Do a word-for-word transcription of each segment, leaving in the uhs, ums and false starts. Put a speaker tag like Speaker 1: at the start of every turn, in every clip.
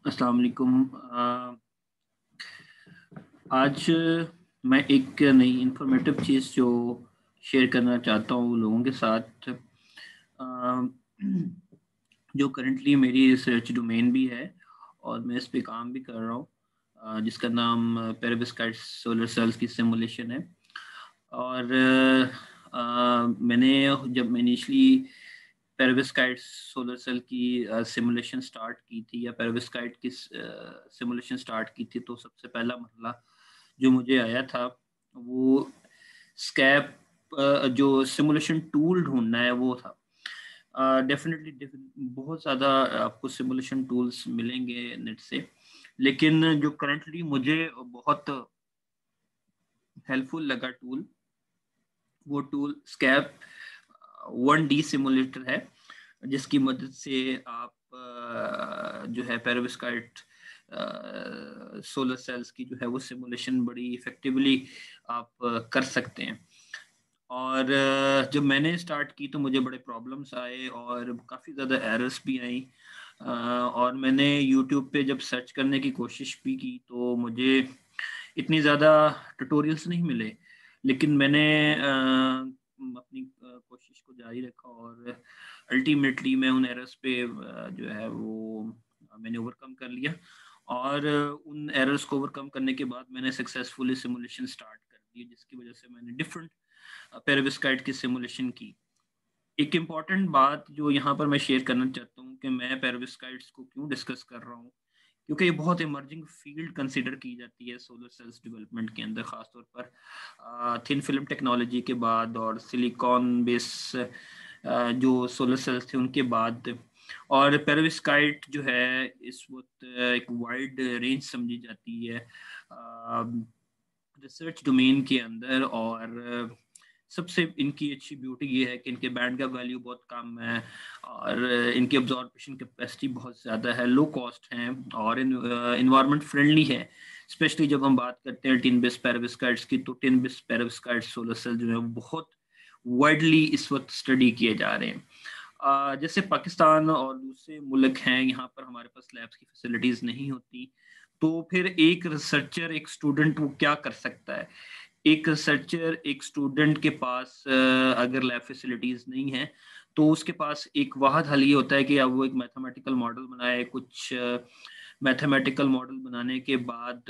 Speaker 1: अस्सलाम वालेकुम। अ, आज मैं एक नई इन्फॉर्मेटिव चीज़ जो शेयर करना चाहता हूँ लोगों के साथ। अ, जो करंटली मेरी रिसर्च डोमेन भी है और मैं इस पे काम भी कर रहा हूँ, अ, जिसका नाम पेरोव्स्काइट सोलर सेल्स की सिमुलेशन है। और अ, मैंने जब मैं इनिशियली पेरोव्स्काइट सोलर सेल की सिमुलेशन स्टार्ट की थी या पेरोव्स्काइट की सिमुलेशन स्टार्ट की थी, तो सबसे पहला मसला जो मुझे आया था वो स्कैप जो सिमुलेशन टूल ढूंढना है वो था। डेफिनेटली बहुत ज़्यादा आपको सिमुलेशन टूल्स मिलेंगे नेट से, लेकिन जो करंटली मुझे बहुत हेल्पफुल लगा टूल, वो टूल स्कैप वन डी सिमुलेटर है, जिसकी मदद से आप अ, जो है पेरोव्स्काइट सोलर सेल्स की जो है वो सिमुलेशन बड़ी इफेक्टिवली आप अ, कर सकते हैं। और अ, जब मैंने स्टार्ट की तो मुझे बड़े प्रॉब्लम्स आए और काफ़ी ज़्यादा एरर्स भी आई। अ, और मैंने यूट्यूब पे जब सर्च करने की कोशिश भी की तो मुझे इतनी ज़्यादा ट्यूटोरियल्स नहीं मिले, लेकिन मैंने अ, अपनी अ, कोशिश को जारी रखा और अल्टीमेटली मैं उन एरर्स पे अ, जो है वो मैंने ओवरकम कर लिया। और उन एरर्स को ओवरकम करने के बाद मैंने सक्सेसफुली सिमुलेशन स्टार्ट कर दी, जिसकी वजह से मैंने डिफरेंट पेरोव्स्काइट की सिमुलेशन की। एक इम्पॉर्टेंट बात जो यहाँ पर मैं शेयर करना चाहता हूँ कि मैं पेरोव्स्काइट्स को क्यों डिस्कस कर रहा हूँ, क्योंकि ये बहुत इमर्जिंग फील्ड कंसिडर की जाती है सोलर सेल्स डेवलपमेंट के अंदर, खासतौर पर थिन फिल्म टेक्नोलॉजी के बाद और सिलिकॉन बेस जो सोलर सेल्स थे उनके बाद। और पेरोव्स्काइट जो है इस वक्त एक वाइड रेंज समझी जाती है रिसर्च डोमेन के अंदर। और सबसे इनकी अच्छी ब्यूटी ये है कि इनके बैंड का वैल्यू बहुत कम है और इनकी ऑब्जॉर्बेशन कैपेसिटी बहुत ज़्यादा है, लो कॉस्ट हैं और इन्वायरमेंट फ्रेंडली है। स्पेशली जब हम बात करते हैं टिन बेस पेरोव्स्काइट्स की, तो tin base perovskite solar cell जो है वो बहुत वाइडली इस वक्त स्टडी किए जा रहे हैं। अ, जैसे पाकिस्तान और दूसरे मुल्क हैं, यहाँ पर हमारे पास लैब्स की फैसिलिटीज़ नहीं होती, तो फिर एक रिसर्चर, एक स्टूडेंट वो क्या कर सकता है? एक रिसर्चर, एक स्टूडेंट के पास अ, अगर लैब फैसिलिटीज़ नहीं है, तो उसके पास एक वाहद हल ये होता है कि अब वो एक मैथमेटिकल मॉडल बनाए। कुछ मैथमेटिकल मॉडल बनाने के बाद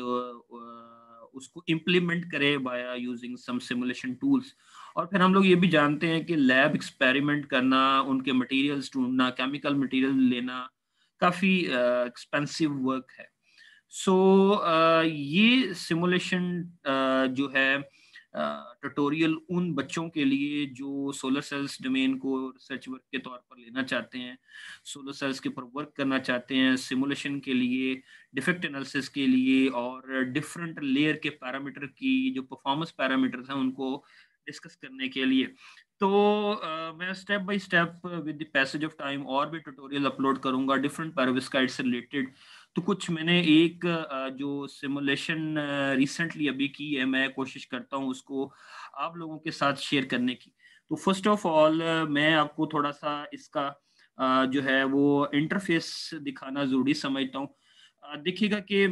Speaker 1: अ, उसको इम्प्लीमेंट करे by using some simulation tools. और फिर हम लोग ये भी जानते हैं कि लैब एक्सपेरिमेंट करना, उनके मटेरियल्स ढूँढना, केमिकल मटेरियल लेना काफ़ी अ, एक्सपेंसिव वर्क है। सो अ, ये सिमुलेशन अ, जो है ट्यूटोरियल उन बच्चों के लिए जो सोलर सेल्स डोमेन को रिसर्च वर्क के तौर पर लेना चाहते हैं, सोलर सेल्स के ऊपर वर्क करना चाहते हैं, सिमुलेशन के लिए, डिफेक्ट एनालिसिस के लिए और डिफरेंट लेयर के पैरामीटर की जो परफॉर्मेंस पैरामीटर्स हैं उनको डिस्कस करने के लिए। तो अ, मैं step by step with the passage of time और भी ट्यूटोरियल अपलोड करूंगा डिफरेंट पेरोव्स्काइट से रिलेटेड। तो कुछ मैंने एक अ, जो सिमुलेशन रिसेंटली अभी की है, मैं कोशिश करता हूँ उसको आप लोगों के साथ शेयर करने की। तो फर्स्ट ऑफ ऑल मैं आपको थोड़ा सा इसका अ, जो है वो इंटरफेस दिखाना ज़रूरी समझता हूँ। अ, देखिएगा कि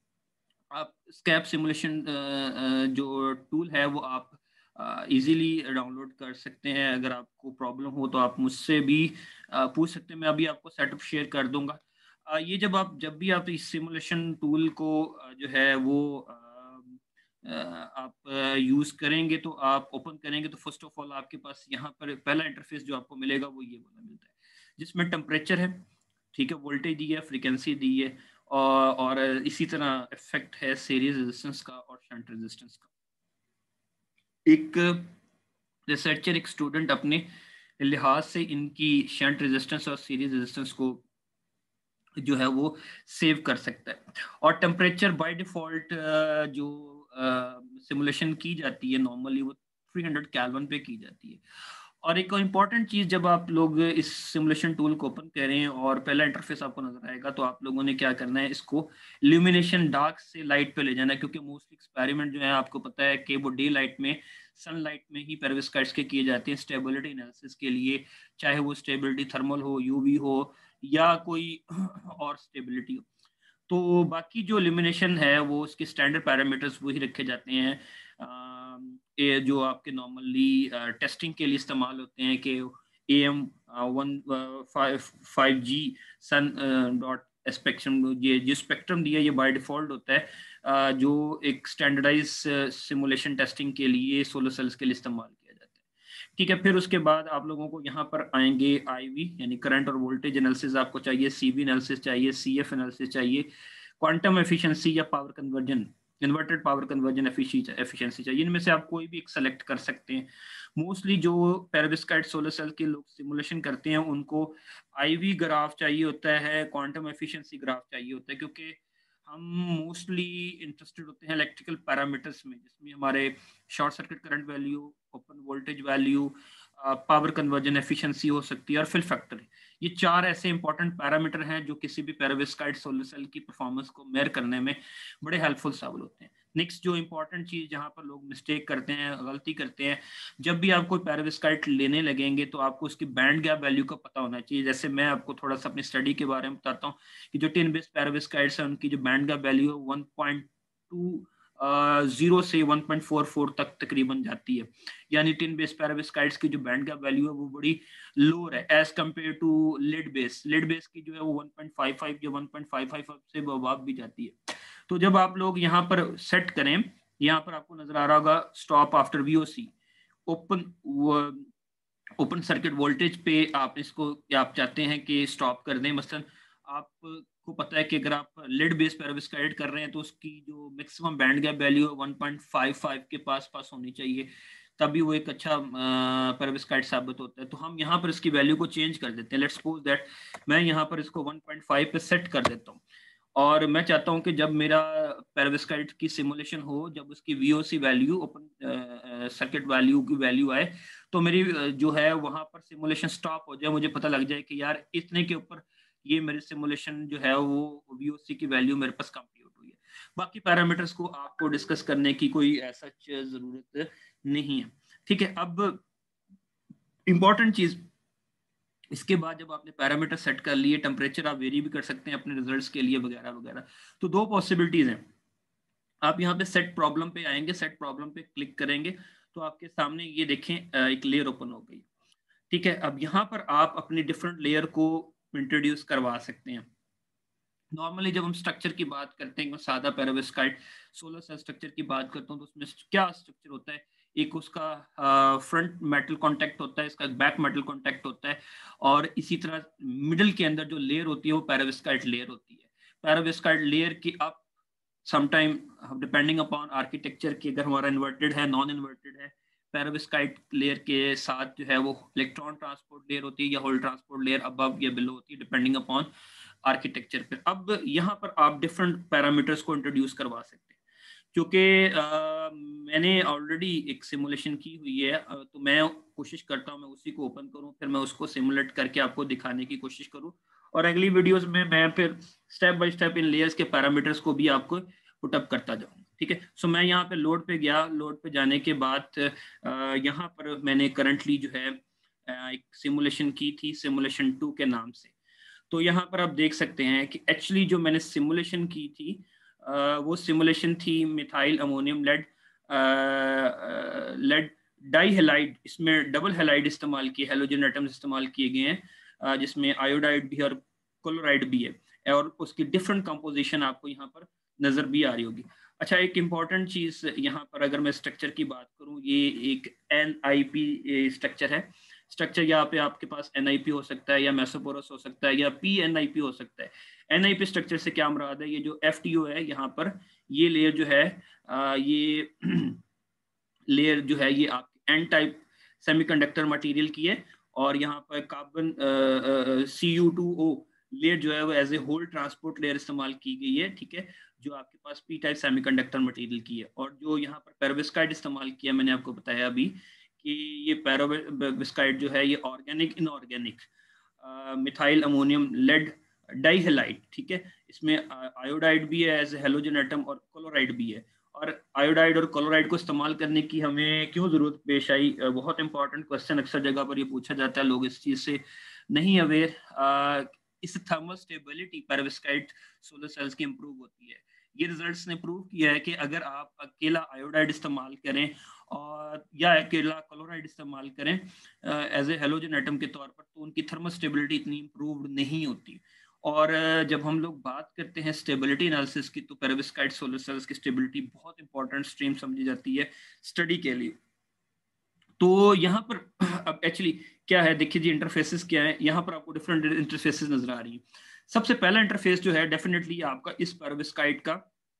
Speaker 1: आप स्कैप सिमुलेशन जो टूल है वो आप इजीली डाउनलोड कर सकते हैं। अगर आपको प्रॉब्लम हो तो आप मुझसे भी अ, पूछ सकते हैं, मैं अभी आपको सेटअप शेयर कर दूंगा। अ, ये जब आप जब भी आप इस सिमुलेशन टूल को अ, जो है वो अ, अ, आप यूज करेंगे, तो आप ओपन करेंगे तो फर्स्ट ऑफ ऑल आपके पास यहाँ पर पहला इंटरफेस जो आपको मिलेगा वो ये वाला मिलता है, जिसमें टेम्परेचर है, ठीक है, वोल्टेज दी है, फ्रीक्वेंसी दी है और, और इसी तरह इफेक्ट है सीरीज रेजिस्टेंस का और शंट रेजिस्टेंस का। एक रिसर्चर, एक स्टूडेंट अपने लिहाज से इनकी शंट रेजिस्टेंस और सीरीज रेजिस्टेंस को जो है वो सेव कर सकता है। और टेम्परेचर बाय डिफॉल्ट जो सिमुलेशन की जाती है नॉर्मली वो थ्री हंड्रेड कैल्विन पे की जाती है। और एक इम्पॉर्टेंट चीज़, जब आप लोग इस सिमुलेशन टूल को ओपन करें और पहला इंटरफेस आपको नजर आएगा, तो आप लोगों ने क्या करना है, इसको इल्यूमिनेशन डार्क से लाइट पे ले जाना है, क्योंकि मोस्टली एक्सपेरिमेंट जो है आपको पता है कि वो डे लाइट में, सनलाइट में ही पेरोव्स्काइट्स के किए जाते हैं स्टेबिलिटी एनालिसिस के लिए, चाहे वो स्टेबिलिटी थर्मल हो, यूवी हो या कोई और स्टेबिलिटी हो। तो बाकी जो एलिमिनेशन है वो उसके स्टैंडर्ड पैरामीटर्स वही रखे जाते हैं, ये जो आपके नॉर्मली टेस्टिंग के लिए इस्तेमाल होते हैं कि A M one five G sun dot spectrum, ये जो स्पेक्ट्रम दिया ये बाय डिफॉल्ट होता है, uh, जो एक स्टैंडर्डाइज सिमुलेशन टेस्टिंग के लिए सोलर सेल्स के लिए इस्तेमाल किया जाता है। ठीक है, फिर उसके बाद आप लोगों को यहाँ पर आएंगे आईवी यानी करंट और वोल्टेज एनालिसिस आपको चाहिए, सीवी एनालिसिस चाहिए, सीएफ एनालिसिस चाहिए, क्वांटम एफिशिएंसी या power conversion, inverted power conversion efficiency चाहिए। इनमें से आप कोई भी एक सेलेक्ट कर सकते हैं। मोस्टली जो पेरोविस्काइट सोलर सेल के लोग सिमुलेशन करते हैं उनको आईवी ग्राफ चाहिए होता है, क्वांटम एफिशिएंसी ग्राफ चाहिए होता है, क्योंकि हम मोस्टली इंटरेस्टेड होते हैं इलेक्ट्रिकल पैरामीटर्स में, जिसमें हमारे short circuit current value, open voltage value, power conversion efficiency हो सकती है और फिल फैक्टर। ये चार ऐसे इंपॉर्टेंट पैरामीटर हैं जो किसी भी पेरोविस्काइट सोलर सेल की परफॉर्मेंस को मेजर करने में बड़े हेल्पफुल साबित होते हैं। नेक्स्ट जो इंपॉर्टेंट चीज जहां पर लोग मिस्टेक करते हैं, गलती करते हैं, जब भी आप कोई पेरोविस्काइट लेने लगेंगे तो आपको उसकी बैंड गैप वैल्यू का पता होना चाहिए। जैसे मैं आपको थोड़ा सा अपनी स्टडी के बारे में बताता हूँ कि जो टिन बेस्ड पेरोविस्काइट्स हैं उनकी जो बैंड गैप वैल्यू है वन पॉइंट टू जीरो से वन पॉइंट फोर फोर तक तकरीबन जाती है, यानी टिन बेस्ड पेरोविस्काइट्स की जो बैंड गैप वैल्यू है वो बड़ी लोअर है as compared to lead base. Lead base की जो है वो वन पॉइंट फाइव फाइव या वन पॉइंट फाइव फाइव से अबव भी जाती है। तो जब आप लोग यहाँ पर सेट करें, यहाँ पर आपको नजर आ रहा होगा stop after VOC, open open circuit voltage पे आप इसको आप चाहते हैं कि स्टॉप कर दें। मसलन आपको पता है कि अगर आप लेड बेस पेरोविस्काइट कर रहे हैं तो उसकी जो मैक्सिमम बैंड गैप वैल्यू है वन पॉइंट फाइव फाइव के पास पास होनी चाहिए, तभी वो एक अच्छा पेरोविस्काइट साबित होता है। तो हम यहाँ पर इसकी वैल्यू को चेंज कर देते हैं। लेट्स सपोज दैट मैं यहाँ पर इसको वन पॉइंट फाइव पे सेट कर देता हूँ और मैं चाहता हूँ कि जब मेरा पेरोविस्काइट की सिमुलेशन हो, जब उसकी VOC value, open circuit value की वैल्यू आए, तो मेरी जो है वहां पर सिमुलेशन स्टॉप हो जाए, मुझे पता लग जाए कि यार इतने के ऊपर ये मेरी सिमुलेशन जो है वो वीओसी की वैल्यू मेरे पास कंप्लीट हुई है। बाकी पैरामीटर्स को आपको डिस्कस करने की कोई ऐसा जरूरत नहीं है। ठीक है, अब इंपॉर्टेंट चीज, इसके बाद जब आपने पैरामीटर सेट कर लिए, टेम्परेचर आप वेरी भी कर सकते हैं अपने रिजल्ट्स के लिए वगैरह वगैरह। तो दो पॉसिबिलिटीज हैं, आप यहाँ पे सेट प्रॉब्लम पे आएंगे, सेट प्रॉब्लम पे क्लिक करेंगे तो आपके सामने ये देखें एक लेयर ओपन हो गई। ठीक है, अब यहाँ पर आप अपनी डिफरेंट लेयर को इंट्रोड्यूस करवा सकते हैं। नॉर्मली जब हम स्ट्रक्चर की बात करते हैं, सादा पेरोविस्काइट सोलर सेल स्ट्रक्चर की बात करता हूँ तो उसमें क्या स्ट्रक्चर होता है, एक उसका फ्रंट मेटल कांटेक्ट होता है, इसका बैक मेटल कांटेक्ट होता है, और इसी तरह मिडिल के अंदर जो लेयर होती है वो पेरोविस्काइट लेयर होती है। पेरोविस्काइट लेयर की आप समटाइम डिपेंडिंग अपॉन आर्किटेक्चर की, अगर हमारा इन्वर्टेड है, नॉन इन्वर्टेड है, पेरोविस्काइट लेयर के साथ जो है वो इलेक्ट्रॉन ट्रांसपोर्ट लेयर होती है या होल ट्रांसपोर्ट लेयर अबव या बिलो होती है डिपेंडिंग अपॉन आर्किटेक्चर पे। अब यहाँ पर आप डिफरेंट पैरामीटर्स को इंट्रोड्यूस करवा सकते हैं। क्योंकि मैंने ऑलरेडी एक सिमुलेशन की हुई है, तो मैं कोशिश करता हूँ मैं उसी को ओपन करूँ, फिर मैं उसको सिमुलेट करके आपको दिखाने की कोशिश करूँ, और अगली वीडियोस में मैं फिर स्टेप बाय स्टेप इन लेयर्स के पैरामीटर्स को भी आपको पुटअप करता जाऊँ। ठीक है, सो मैं यहाँ पे लोड पे गया, लोड पे जाने के बाद यहाँ पर मैंने करंटली जो है एक सिमुलेशन की थी, सिमुलेशन टू के नाम से। तो यहाँ पर आप देख सकते हैं कि एक्चुअली जो मैंने सिमुलेशन की थी आ, वो सिमुलेशन थी methyl ammonium lead lead di halide, इसमें डबल हेलाइड इस्तेमाल किए, हेलोजन एटम्स इस्तेमाल किए गए हैं, जिसमें आयोडाइड भी और क्लोराइड भी है, और उसकी डिफरेंट कंपोजिशन आपको यहाँ पर नजर भी आ रही होगी। अच्छा, एक इम्पॉर्टेंट चीज यहाँ पर अगर मैं स्ट्रक्चर की बात करूँ, ये एक एन आई पी स्ट्रक्चर है। स्ट्रक्चर यहाँ पे आपके पास एन आई पी हो सकता है या मेसोपोरस हो सकता है या पी एन आई पी हो सकता है। एन आई पी स्ट्रक्चर से क्या मुराद है, ये जो एफ टी ओ है यहाँ पर, ये लेयर जो है आ, ये लेयर जो है ये आप एन टाइप सेमीकंडक्टर मटेरियल की है, और यहाँ पर carbon C U two O layer जो है वो as a hole transport layer इस्तेमाल की गई है। ठीक है, जो आपके पास पी टाइप सेमीकंडक्टर मटेरियल की है, और जो यहाँ पर पेरोविस्काइट इस्तेमाल किया मैंने आपको बताया अभी कि ये पेरोविस्काइट जो है ये organic inorganic methyl ammonium lead dihalide. ठीक है, इसमें आयोडाइड भी है एज ए हेलोजन एटम और क्लोराइड भी है। और आयोडाइड और क्लोराइड को इस्तेमाल करने की हमें क्यों जरूरत पेश आई, बहुत इंपॉर्टेंट क्वेश्चन अक्सर जगह पर ये पूछा जाता है, लोग इस चीज से नहीं अवेयर। इससे thermal stability perovskite solar cells की इंप्रूव होती है। ये रिजल्ट्स ने प्रूव किया है कि अगर आप अकेला आयोडाइड इस्तेमाल करें और या अकेला क्लोराइड इस्तेमाल करें एज ए हेलोजन एटम के तौर पर, तो उनकी थर्मल स्टेबिलिटी इतनी इंप्रूव्ड नहीं होती। और uh, जब हम लोग बात करते हैं स्टेबिलिटी एनालिसिस की, तो पेरोविस्काइट सोलर सेल्स की स्टेबिलिटी बहुत इंपॉर्टेंट स्ट्रीम समझी जाती है स्टडी के लिए। तो यहाँ पर अब एक्चुअली क्या है, देखिए जी इंटरफेसेस क्या है, यहाँ पर आपको डिफरेंट इंटरफेसेस नजर आ रही हैं। सबसे पहला इंटरफेस जो है डेफिनेटली आपका इस पेरोविस्काइट का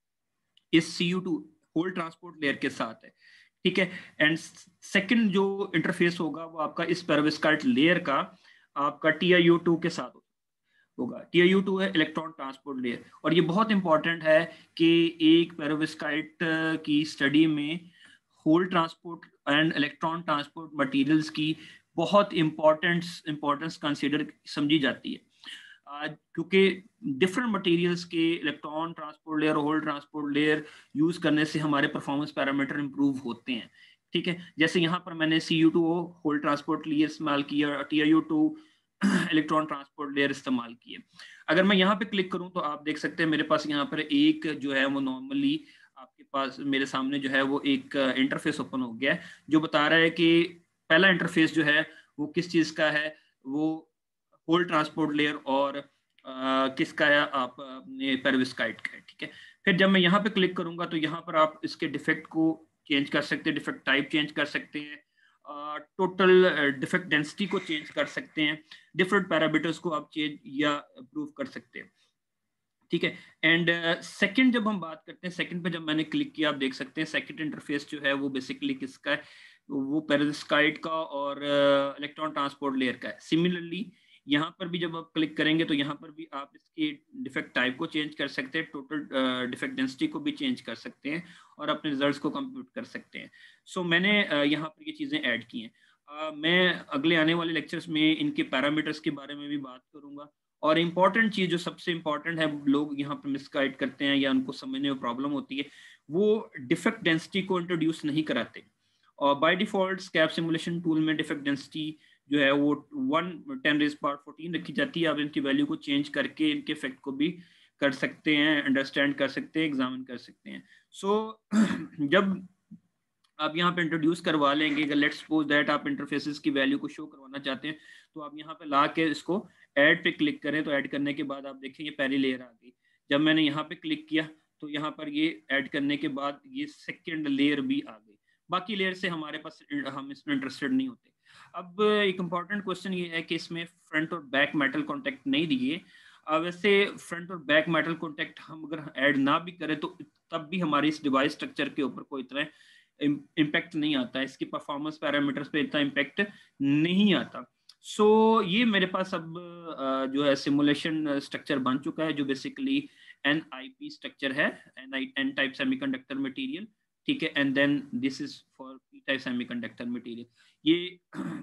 Speaker 1: इस C U two hole transport layer के साथ है, ठीक है। एंड सेकंड जो इंटरफेस होगा वो आपका इस पेरोविस्काइट लेयर का आपका टी आई यू टू के साथ होगा। टी आई यू टू है इलेक्ट्रॉन ट्रांसपोर्ट लेयर, और ये बहुत इंपॉर्टेंट है कि एक पेरोविस्काइट की स्टडी में hole transport and electron transport materials की बहुत इंपॉर्टेंस इंपॉर्टेंस कंसीडर समझी जाती है, क्योंकि डिफरेंट मटेरियल्स के इलेक्ट्रॉन ट्रांसपोर्ट लेयर और होल ट्रांसपोर्ट लेयर यूज करने से हमारे परफॉर्मेंस पैरामीटर इंप्रूव होते हैं, ठीक है। जैसे यहाँ पर मैंने C U two hole transport layer इस्तेमाल किया, T I U two electron transport layer इस्तेमाल किए। अगर मैं यहाँ पे क्लिक करूँ तो आप देख सकते हैं मेरे पास यहाँ पर एक जो है वो नॉर्मली आपके पास मेरे सामने जो है वो एक इंटरफेस ओपन हो गया है, जो बता रहा है कि पहला इंटरफेस जो है वो किस चीज का है, वो होल ट्रांसपोर्ट लेयर और आ, किसका है, आप पेरोविस्काइट का है, ठीक है। फिर जब मैं यहाँ पे क्लिक करूंगा तो यहाँ पर आप इसके डिफेक्ट को चेंज कर सकते हैं, डिफेक्ट टाइप चेंज कर सकते हैं, टोटल डिफेक्ट डेंसिटी को चेंज कर सकते हैं, डिफरेंट पैरामीटर्स को आप चेंज या अप्रूव कर सकते हैं, ठीक है। एंड सेकंड uh, जब हम बात करते हैं, सेकंड पे जब मैंने क्लिक किया आप देख सकते हैं सेकंड इंटरफेस जो है वो बेसिकली किसका है, वो पेरोविस्काइट का और इलेक्ट्रॉन ट्रांसपोर्ट लेयर का है। सिमिलरली यहाँ पर भी जब आप क्लिक करेंगे तो यहाँ पर भी आप इसके डिफेक्ट टाइप को चेंज कर सकते हैं, टोटल डिफेक्ट डेंसिटी को भी चेंज कर सकते हैं और अपने रिजल्ट्स को कंप्यूट कर सकते हैं। सो so, मैंने uh, यहाँ पर ये चीज़ें ऐड की हैं। uh, मैं अगले आने वाले लेक्चर्स में इनके पैरामीटर्स के बारे में भी बात करूँगा। और इम्पॉर्टेंट चीज़ जो सबसे इम्पॉर्टेंट है, लोग यहाँ पर मिसगाइड करते हैं या उनको समझने में प्रॉब्लम होती है, वो डिफेक्ट डेंसिटी को इंट्रोड्यूस नहीं कराते। और by default SCAP simulation tool में डिफेक्ट डेंसिटी जो है वो one ten raise power fourteen रखी जाती है। आप इनकी वैल्यू को चेंज करके इनके इफेक्ट को भी कर सकते हैं, अंडरस्टैंड कर सकते हैं, एग्जामिन कर सकते हैं। सो so, जब आप यहाँ पे इंट्रोड्यूस करवा लेंगे, अगर लेट्स सपोज दैट आप इंटरफेसेस की वैल्यू को शो करवाना चाहते हैं, तो आप यहाँ पे ला के इसको ऐड पे क्लिक करें, तो ऐड करने के बाद आप देखें ये पहली लेयर आ गई। जब मैंने यहाँ पे क्लिक किया तो यहाँ पर ये ऐड करने के बाद ये सेकेंड लेयर भी आ गई। बाकी लेयर से हमारे पास हम इसमें इंटरेस्टेड नहीं होते। अब एक इम्पॉर्टेंट क्वेश्चन ये है कि इसमें फ्रंट और बैक मेटल कॉन्टैक्ट नहीं दिए। वैसे फ्रंट और बैक मेटल कॉन्टैक्ट हम अगर ऐड ना भी करें तो तब भी हमारी इस डिवाइस स्ट्रक्चर के ऊपर कोई तरह इम्पैक्ट नहीं आता है, इसकी परफॉर्मेंस पैरामीटर्स पे इतना इम्पैक्ट नहीं आता। सो so, ये मेरे पास अब जो है सिमुलेशन स्ट्रक्चर बन चुका है, जो basically N I P structure है, N I N type semiconductor material, ठीक है। And then this is for P type semiconductor material. ये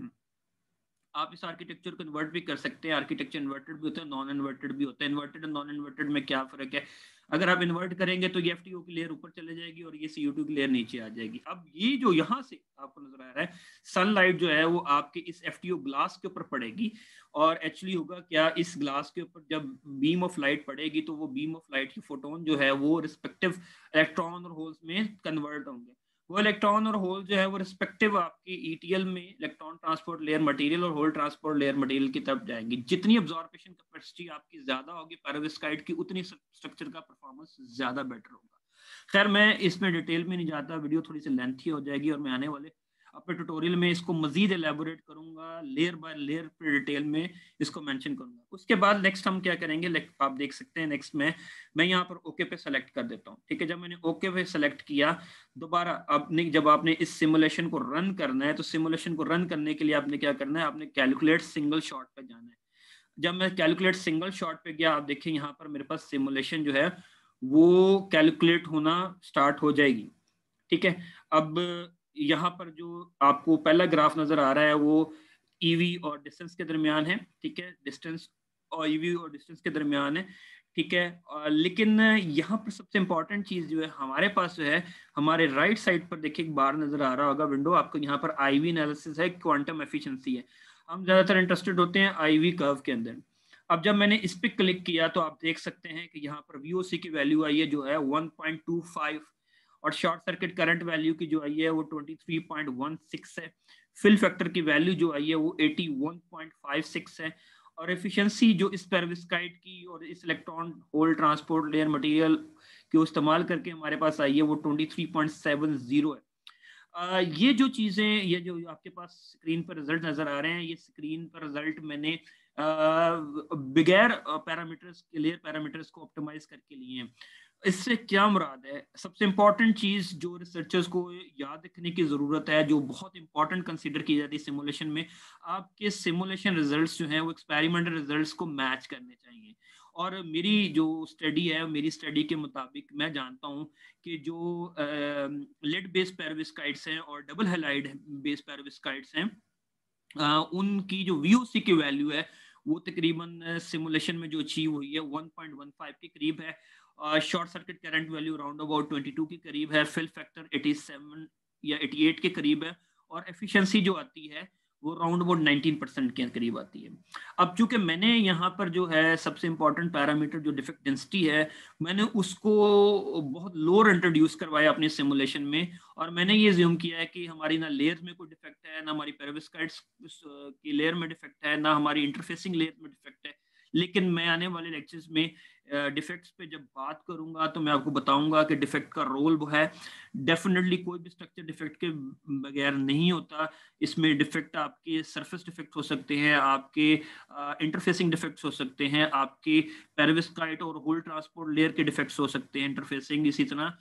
Speaker 1: आप इस आर्किटेक्चर को इन्वर्ट भी कर सकते हैं। आर्किटेक्चर इन्वर्टेड भी होता है, नॉन इन्वर्टेड भी होता है। इन्वर्टेड और नॉन इन्वर्टेड में क्या फर्क है, अगर आप इन्वर्ट करेंगे तो ये एफटीओ की लेयर ऊपर चले जाएगी और ये सी यू टू की लेयर नीचे आ जाएगी। अब ये जो यहाँ से आपको नजर आ रहा है सनलाइट जो है वो आपके इस एफटीओ ग्लास के ऊपर पड़ेगी, और एक्चुअली होगा क्या, इस ग्लास के ऊपर जब बीम ऑफ लाइट पड़ेगी तो वो बीम ऑफ लाइट की फोटोन जो है वो रिस्पेक्टिव इलेक्ट्रॉन और होल्स में कन्वर्ट होंगे। वो इलेक्ट्रॉन और होल जो है वो रिस्पेक्टिव आपकी ईटीएल में इलेक्ट्रॉन ट्रांसपोर्ट लेयर मटेरियल और होल ट्रांसपोर्ट लेयर मटेरियल की तरफ जाएंगी। जितनी अब्जॉर्प्शन कैपेसिटी आपकी ज्यादा होगी पेरोविस्काइट की, उतनी स्ट्रक्चर का परफॉर्मेंस ज्यादा बेटर होगा। खैर मैं इसमें डिटेल में नहीं जाता, वीडियो थोड़ी सी लेंथी हो जाएगी और मैं आने वाले अपने ट्यूटोरियल में इसको मजीद एलैबोरेट करूंगा, लेयर बाय लेयर पे डिटेल में इसको मेंशन करूंगा। उसके बाद नेक्स्ट हम क्या करेंगे, आप देख सकते हैं नेक्स्ट में मैं यहाँ पर ओके पे सेलेक्ट कर देता हूँ, ठीक है। जब मैंने ओके पे सेलेक्ट किया, दोबारा आपने जब आपने इस सिमुलेशन को रन करना है, तो सिमुलेशन को रन करने के लिए आपने क्या करना है, आपने कैलकुलेट सिंगल शॉट पे जाना है। जब मैं कैलकुलेट सिंगल शॉट पे गया, आप देखिए यहाँ पर मेरे पास सिमुलेशन जो है वो कैलकुलेट होना स्टार्ट हो जाएगी, ठीक है। अब यहाँ पर जो आपको पहला ग्राफ नजर आ रहा है वो ईवी और डिस्टेंस के दरमियान है, ठीक है। डिस्टेंस और ईवी और डिस्टेंस के दरमियान है, ठीक है। लेकिन यहाँ पर सबसे इंपॉर्टेंट चीज जो है हमारे पास जो है, हमारे राइट साइड पर देखिए एक बार नजर आ रहा होगा विंडो आपको, यहाँ पर आईवी एनालिसिस है, क्वांटम एफिशिएंसी है। हम ज्यादातर इंटरेस्टेड होते हैं आईवी कर्व के अंदर। अब जब मैंने इस पे क्लिक किया तो आप देख सकते हैं कि यहाँ पर V O C की वैल्यू आई है जो है वन पॉइंट टू फाइव, और शॉर्ट सर्किट करंट वैल्यू की जो आई है वो twenty three point one six है। फिल फैक्टर की वैल्यू जो आई है वो eighty one point five six है, और एफिशिएंसी जो इस पेरोविस्काइट की और इस electron hole transport layer material को इस्तेमाल करके हमारे पास आई है वो twenty three point seven zero है। आ, ये जो चीज़ें, ये जो आपके पास स्क्रीन पर रिजल्ट नज़र आ रहे हैं, ये स्क्रीन पर रिजल्ट मैंने बगैर पैरामीटर्स क्लियर पैरामीटर्स को ऑप्टिमाइज करके लिए हैं। इससे क्या मुराद है, सबसे इंपॉर्टेंट चीज़ जो रिसर्चर्स को याद रखने की ज़रूरत है, जो बहुत इंपॉर्टेंट कंसीडर की जाती है सिमुलेशन में, आपके सिमुलेशन रिजल्ट्स जो हैं वो एक्सपेरिमेंटल रिजल्ट्स को मैच करने चाहिए। और मेरी जो स्टडी है, मेरी स्टडी के मुताबिक मैं जानता हूँ कि जो लेड बेस्ड पेरोविस्काइट्स हैं और डबल हैलाइड बेस्ड पेरोविस्काइट्स हैं, आ, उनकी जो V O C की वैल्यू है वो तकरीबन सिमुलेशन में जो अचीव हुई है वन पॉइंट वन फाइव के करीब है। Short circuit current value around about twenty two के करीब है, फिल फैक्टर एटी सेवन या एटी एट के करीब है, और एफिशिएंसी जो आती है वो राउंड अबाउट नाइनटीन परसेंट के करीब आती है। अब चूंकि मैंने यहाँ पर जो है सबसे इंपॉर्टेंट पैरामीटर जो डिफेक्ट डेंसिटी है, मैंने उसको बहुत लोअर इंट्रोड्यूस करवाया अपने सिमुलेशन में, और मैंने ये ज्यूम किया है कि हमारी ना लेयर्स में कोई डिफेक्ट है, ना हमारी पेरोविस्काइट्स की लेयर में डिफेक्ट है, ना हमारी इंटरफेसिंग लेयर में डिफेक्ट है। लेकिन मैं आने वाले लेक्चर्स में डिफेक्ट्स पे जब बात करूंगा तो मैं आपको बताऊंगा कि डिफेक्ट का रोल वो है। डेफिनेटली कोई भी स्ट्रक्चर डिफेक्ट के बगैर नहीं होता। इसमें डिफेक्ट आपके सरफेस डिफेक्ट हो सकते हैं, आपके इंटरफेसिंग डिफेक्ट्स हो सकते हैं, आपके पेरोविस्काइट और होल ट्रांसपोर्ट लेयर के डिफेक्ट्स हो सकते हैं इंटरफेसिंग, इसी तरह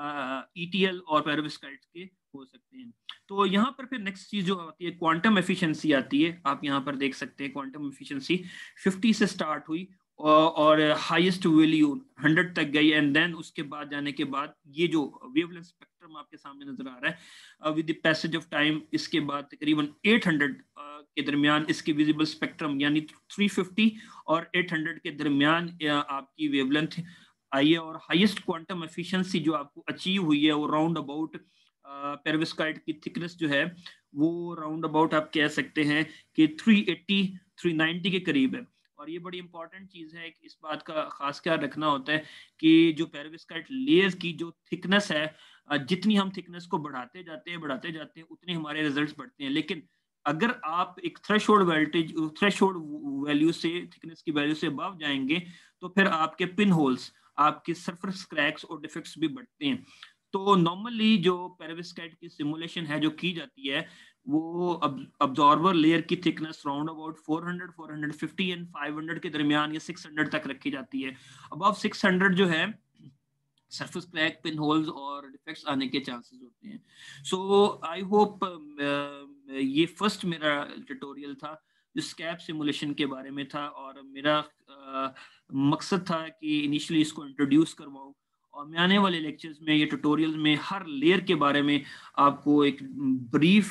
Speaker 1: ईटीएल और पेरोविस्काइट के हो सकते हैं। तो यहाँ पर फिर नेक्स्ट चीज जो आती है क्वांटम एफिशिएंसी आती है। आप यहाँ पर देख सकते हैं क्वांटम एफिशिएंसी फिफ्टी से स्टार्ट हुई और हाईएस्ट वैल्यू हंड्रेड तक गई, एंड देन उसके बाद जाने के बाद ये जो वेवलेंथ स्पेक्ट्रम आपके सामने नजर आ रहा है with the passage of time, इसके बाद तकरीबन एट हंड्रेड के दरमियान इसकी विजिबल स्पेक्ट्रम यानी थ्री फिफ्टी और एट हंड्रेड के दरमियान आपकी वेवलेंथ आई है, और हाईएस्ट क्वांटम एफिशिएंसी जो आपको अचीव हुई है वो राउंड अबाउट पेरोविस्काइट की थिकनेस जो है वो राउंड अबाउट आप कह सकते हैं कि थ्री एटी थ्री नाइंटी के करीब है। और ये बड़ी इंपॉर्टेंट चीज है कि इस बात का खास ख्याल रखना होता है कि जो पेरोविस्काइट लेयर की जो थिकनेस है, जितनी हम थिकनेस को बढ़ाते जाते हैं बढ़ाते जाते हैं उतने हमारे रिजल्ट्स बढ़ते हैं। लेकिन अगर आप एक थ्रेशोल्ड वोल्टेज थ्रेशोल्ड वैल्यू से थिकनेस की वैल्यू से अबव जाएंगे तो फिर आपके पिन होल्स, आपके सरफेस क्रैक्स और डिफेक्ट्स भी बढ़ते हैं। तो नॉर्मली जो पेरोविस्काइट की सिमुलेशन है जो की जाती है वो अब्जॉर्बर लेयर की thickness round about four hundred, four fifty and five hundred के दरमियान या सिक्स हंड्रेड तक रखी जाती है। अबव सिक्स हंड्रेड जो है सरफेस क्रैक, पिन होल्स और डिफेक्ट्स आने के चांसेस होते हैं। सो आई होप ये फर्स्ट मेरा ट्यूटोरियल था जो स्कैप सिमुलेशन के बारे में था, और मेरा uh, मकसद था कि इनिशियली इसको इंट्रोड्यूस करवाऊं, और मैं आने वाले लेक्चर्स में ये ट्यूटोरियल में हर लेयर के बारे में आपको एक ब्रीफ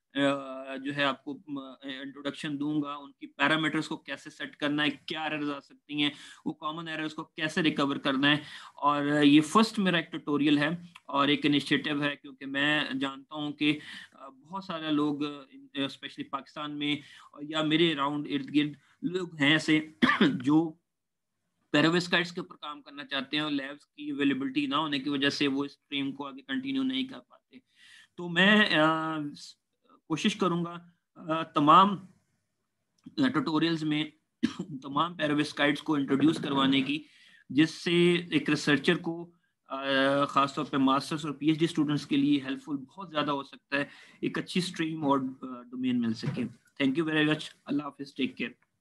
Speaker 1: जो है आपको इंट्रोडक्शन दूंगा, उनकी पैरामीटर्स को कैसे सेट करना है, क्या एरर्स आ सकती हैं, वो कॉमन एरर्स को कैसे रिकवर करना है। और ये फर्स्ट मेरा एक ट्यूटोरियल है और एक इनिशिएटिव है, क्योंकि मैं जानता हूँ कि बहुत सारे लोग स्पेशली पाकिस्तान में या मेरे अराउंड इर्द गिर्द लोग हैं ऐसे जो पेरोविस्काइट्स के ऊपर काम करना चाहते हैं और लैब्स की अवेलेबिलिटी ना होने की वजह से वो इस स्ट्रीम को आगे कंटिन्यू नहीं कर पाते। तो मैं आ, कोशिश करूंगा तमाम ट्यूटोरियल्स में तमाम पेरोविस्काइट्स को इंट्रोड्यूस करवाने की, जिससे एक रिसर्चर को खासतौर पे मास्टर्स और पीएचडी स्टूडेंट्स के लिए हेल्पफुल बहुत ज़्यादा हो सकता है, एक अच्छी स्ट्रीम और डोमेन मिल सके। Thank you very much. अल्लाह हाफिज़, टेक केयर।